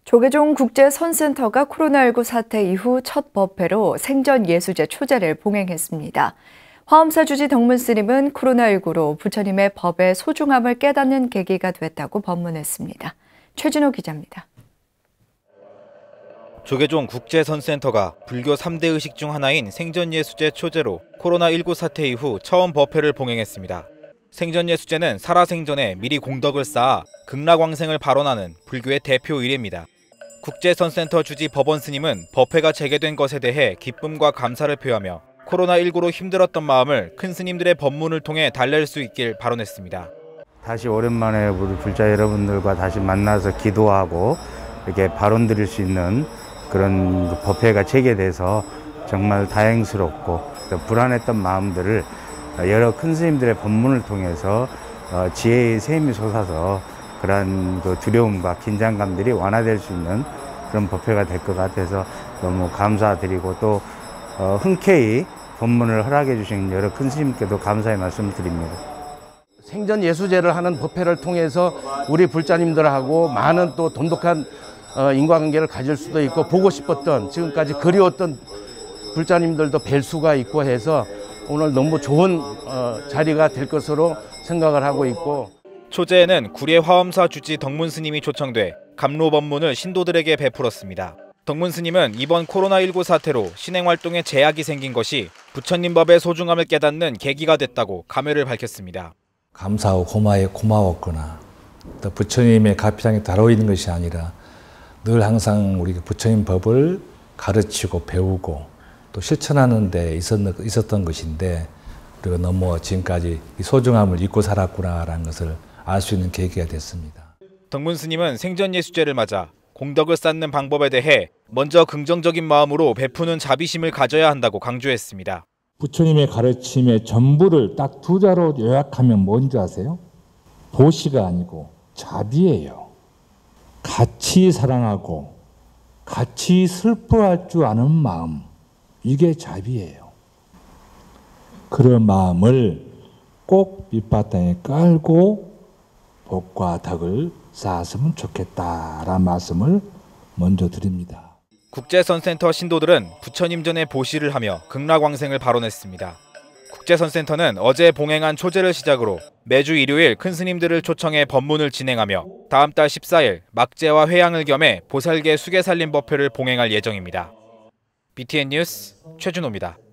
조계종 국제선센터가 코로나19 사태 이후 첫 법회로 생전예수제 초제를 봉행했습니다. 화엄사 주지 덕문 스님은 코로나19로 부처님의 법의 소중함을 깨닫는 계기가 됐다고 법문했습니다. 최진호 기자입니다. 조계종 국제선센터가 불교 3대 의식 중 하나인 생전예수제 초제로 코로나19 사태 이후 처음 법회를 봉행했습니다. 생전예수제는 살아생전에 미리 공덕을 쌓아 극락왕생을 발언하는 불교의 대표 의례입니다. 국제선센터 주지 법원 스님은 법회가 재개된 것에 대해 기쁨과 감사를 표하며 코로나19로 힘들었던 마음을 큰 스님들의 법문을 통해 달랠 수 있길 발언했습니다. 다시 오랜만에 우리 불자 여러분들과 다시 만나서 기도하고 이렇게 발언 드릴 수 있는 그런 법회가 재개돼서 정말 다행스럽고 불안했던 마음들을 여러 큰 스님들의 법문을 통해서 지혜의 샘이 솟아서 그런 두려움과 긴장감들이 완화될 수 있는 그런 법회가 될 것 같아서 너무 감사드리고 또 흔쾌히 법문을 허락해 주신 여러 큰 스님께도 감사의 말씀을 드립니다. 생전예수제를 하는 법회를 통해서 우리 불자님들하고 많은 또 돈독한 인과관계를 가질 수도 있고 보고 싶었던 지금까지 그리웠던 불자님들도 뵐 수가 있고 해서 오늘 너무 좋은 자리가 될 것으로 생각을 하고 있고 초제에는 구례 화엄사 주지 덕문 스님이 초청돼 감로 법문을 신도들에게 베풀었습니다. 덕문 스님은 이번 코로나19 사태로 신행활동에 제약이 생긴 것이 부처님 법의 소중함을 깨닫는 계기가 됐다고 감회를 밝혔습니다. 감사하고 고마웠거나 또 부처님의 가피랑에 달아 있는 것이 아니라 늘 항상 우리 부처님 법을 가르치고 배우고 또 실천하는 데 있었던 것인데 우리가 너무 지금까지 이 소중함을 잊고 살았구나라는 것을 알 수 있는 계기가 됐습니다. 덕문 스님은 생전예수제를 맞아 공덕을 쌓는 방법에 대해 먼저 긍정적인 마음으로 베푸는 자비심을 가져야 한다고 강조했습니다. 부처님의 가르침의 전부를 딱 두 자로 요약하면 뭔지 아세요? 보시가 아니고 자비예요. 같이 사랑하고 같이 슬퍼할 줄 아는 마음, 이게 자비예요. 그런 마음을 꼭 밑바탕에 깔고 복과 덕을 쌓았으면 좋겠다라는 말씀을 먼저 드립니다. 국제선센터 신도들은 부처님 전에 보시를 하며 극락왕생을 발언했습니다. 국제선센터는 어제 봉행한 초제를 시작으로 매주 일요일 큰 스님들을 초청해 법문을 진행하며 다음 달 14일 막제와 회양을 겸해 보살계 수계살림 법회를 봉행할 예정입니다. BTN 뉴스 최준호입니다.